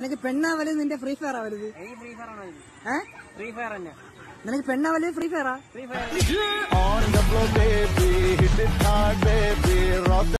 നിനക്ക് പെണ്ണാവല് നിന്റെ ഫ്രീ ഫയർ ആവരുത്. ഫ്രീ ഫയർ തന്നെ. നിനക്ക് പെണ്ണാവല് ഫ്രീ ഫയറാ? Free fire